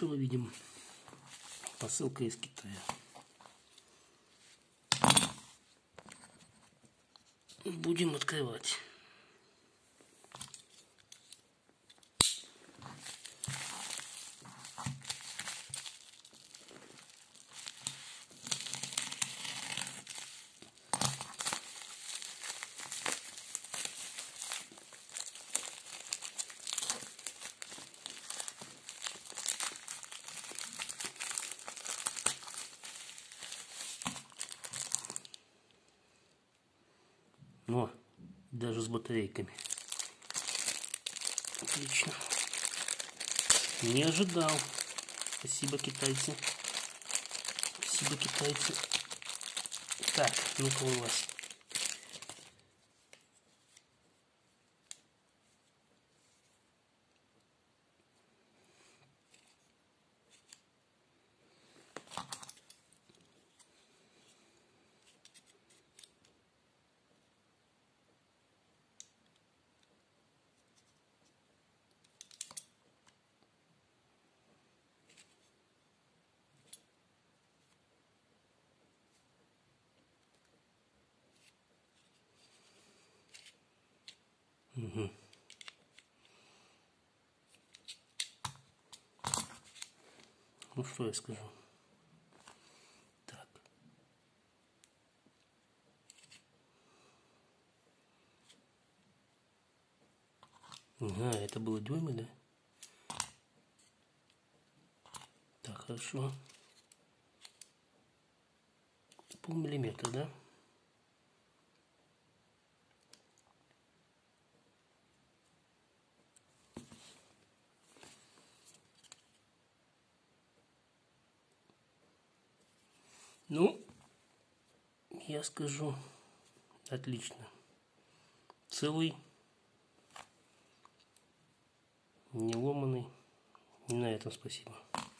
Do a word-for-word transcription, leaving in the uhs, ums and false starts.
дешево, видим. Посылка из Китая. Будем открывать. О, даже с батарейками. Отлично. Не ожидал. Спасибо, китайцы. Спасибо, китайцы. Так, ну-ка у вас. Угу. Ну что я скажу? Так. Ага, это было дюймы, да? Так, хорошо. Полмиллиметра, да? Ну, я скажу, отлично. Целый, не ломаный. И на этом спасибо.